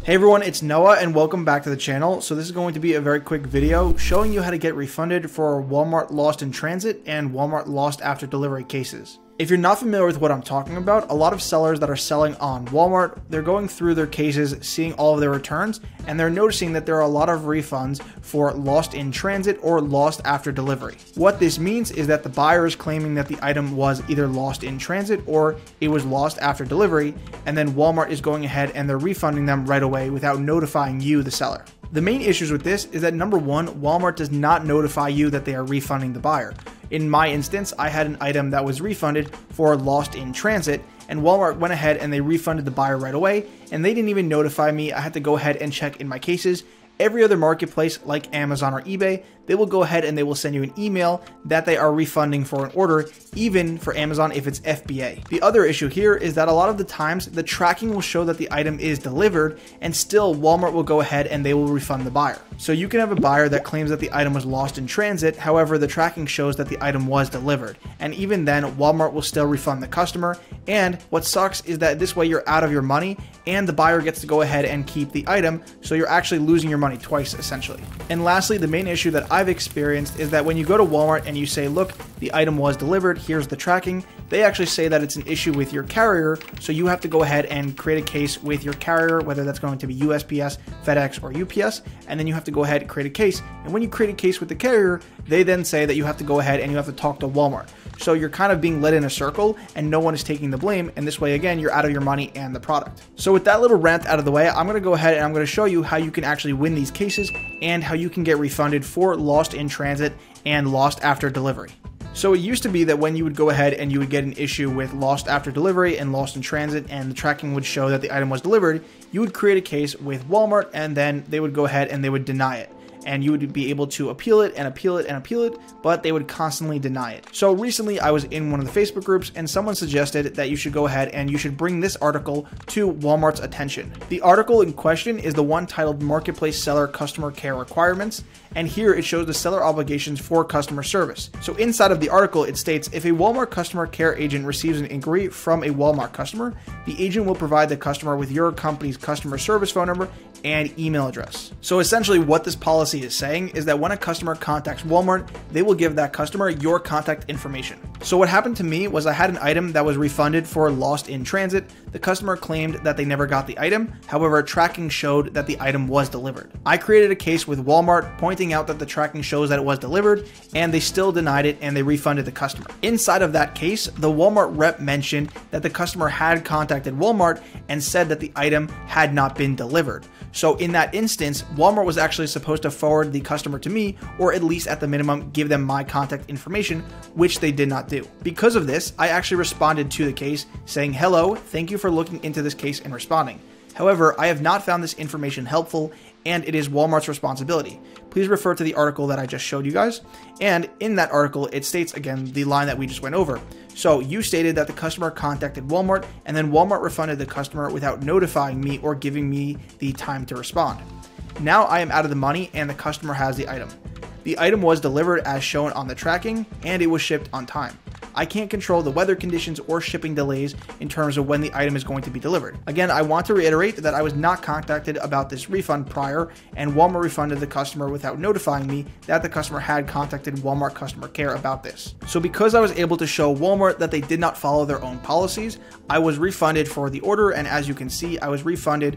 Hey everyone, it's Noah and welcome back to the channel. So this is going to be a very quick video showing you how to get refunded for Walmart lost in transit and Walmart lost after delivery cases. If you're not familiar with what I'm talking about, a lot of sellers that are selling on Walmart, they're going through their cases, seeing all of their returns, and they're noticing that there are a lot of refunds for lost in transit or lost after delivery. What this means is that the buyer is claiming that the item was either lost in transit or it was lost after delivery, and then Walmart is going ahead and they're refunding them right away without notifying you, the seller. The main issues with this is that number one, Walmart does not notify you that they are refunding the buyer. In my instance, I had an item that was refunded for lost in transit, and Walmart went ahead and they refunded the buyer right away, and they didn't even notify me. I had to go ahead and check in my cases. Every other marketplace like Amazon or eBay, they will go ahead and they will send you an email that they are refunding for an order, even for Amazon if it's FBA. The other issue here is that a lot of the times the tracking will show that the item is delivered, and still Walmart will go ahead and they will refund the buyer. So you can have a buyer that claims that the item was lost in transit, however the tracking shows that the item was delivered, and even then Walmart will still refund the customer. And what sucks is that this way you're out of your money and the buyer gets to go ahead and keep the item, so you're actually losing your money twice essentially. And lastly, the main issue that I've experienced is that when you go to Walmart and you say, look, the item was delivered, here's the tracking, they actually say that it's an issue with your carrier, so you have to go ahead and create a case with your carrier, whether that's going to be USPS, FedEx, or UPS, and then you have to go ahead and create a case. And when you create a case with the carrier, they then say that you have to go ahead and you have to talk to Walmart. So you're kind of being led in a circle and no one is taking the blame, and this way again you're out of your money and the product. So with that little rant out of the way, I'm going to go ahead and I'm going to show you how you can actually win these cases and how you can get refunded for lost in transit and lost after delivery. So it used to be that when you would go ahead and you would get an issue with lost after delivery and lost in transit and the tracking would show that the item was delivered, you would create a case with Walmart and then they would go ahead and they would deny it. And you would be able to appeal it and appeal it and appeal it, but they would constantly deny it. So recently I was in one of the Facebook groups and someone suggested that you should go ahead and you should bring this article to Walmart's attention. The article in question is the one titled Marketplace Seller Customer Care Requirements, and here it shows the seller obligations for customer service. So inside of the article it states, if a Walmart customer care agent receives an inquiry from a Walmart customer, the agent will provide the customer with your company's customer service phone number and email address. So essentially what this policy is saying is that when a customer contacts Walmart, they will give that customer your contact information. So what happened to me was I had an item that was refunded for lost in transit. The customer claimed that they never got the item. However, tracking showed that the item was delivered. I created a case with Walmart pointing out that the tracking shows that it was delivered, and they still denied it and they refunded the customer. Inside of that case, the Walmart rep mentioned that the customer had contacted Walmart and said that the item had not been delivered. So in that instance, Walmart was actually supposed to forward the customer to me, or at least at the minimum give them my contact information, which they did not do. Because of this, I actually responded to the case saying, hello, thank you for looking into this case and responding. However, I have not found this information helpful and it is Walmart's responsibility. Please refer to the article that I just showed you guys. And in that article, it states again the line that we just went over. So you stated that the customer contacted Walmart and then Walmart refunded the customer without notifying me or giving me the time to respond. Now I am out of the money and the customer has the item. The item was delivered as shown on the tracking and it was shipped on time. I can't control the weather conditions or shipping delays in terms of when the item is going to be delivered. Again, I want to reiterate that I was not contacted about this refund prior, and Walmart refunded the customer without notifying me that the customer had contacted Walmart customer care about this. So because I was able to show Walmart that they did not follow their own policies, I was refunded for the order, and as you can see, I was refunded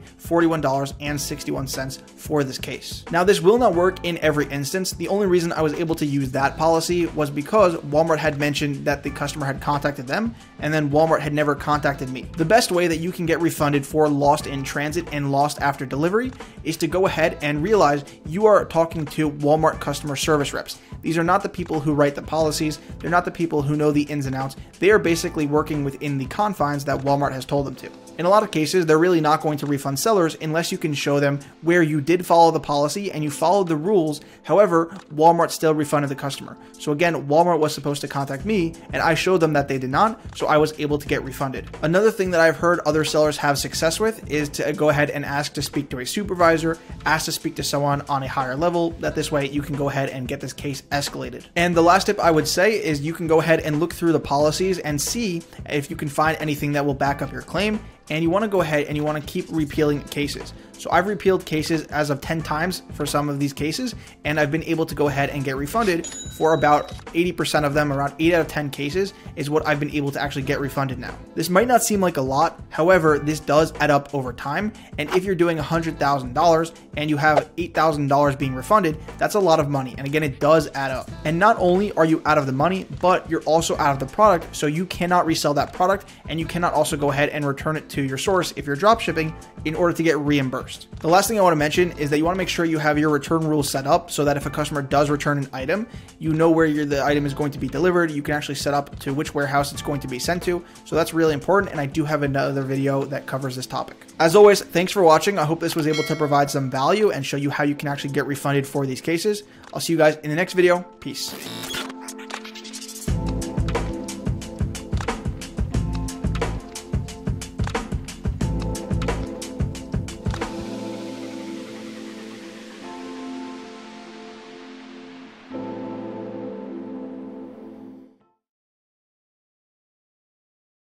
$41.61 for this case. Now this will not work in every instance. The only reason I was able to use that policy was because Walmart had mentioned that the customer had contacted them and then Walmart had never contacted me. The best way that you can get refunded for lost in transit and lost after delivery is to go ahead and realize you are talking to Walmart customer service reps. These are not the people who write the policies. They're not the people who know the ins and outs. They are basically working within the confines that Walmart has told them to. In a lot of cases, they're really not going to refund sellers unless you can show them where you did follow the policy and you followed the rules. However, Walmart still refunded the customer. So again, Walmart was supposed to contact me and I showed them that they did not, so I was able to get refunded. Another thing that I've heard other sellers have success with is to go ahead and ask to speak to a supervisor, ask to speak to someone on a higher level, that this way you can go ahead and get this case escalated. And the last tip I would say is you can go ahead and look through the policies and see if you can find anything that will back up your claim. And you want to go ahead and you want to keep repealing cases. So I've repealed cases as of 10 times for some of these cases, and I've been able to go ahead and get refunded for about 80% of them. Around 8 out of 10 cases is what I've been able to actually get refunded now. This might not seem like a lot, however, this does add up over time, and if you're doing $100,000 and you have $8,000 being refunded, that's a lot of money, and again, it does add up. And not only are you out of the money, but you're also out of the product, so you cannot resell that product, and you cannot also go ahead and return it to your source if you're drop shipping in order to get reimbursed. The last thing I want to mention is that you want to make sure you have your return rules set up so that if a customer does return an item, you know where the item is going to be delivered. You can actually set up to which warehouse it's going to be sent to. So that's really important, and I do have another video that covers this topic. As always, thanks for watching. I hope this was able to provide some value and show you how you can actually get refunded for these cases. I'll see you guys in the next video. Peace.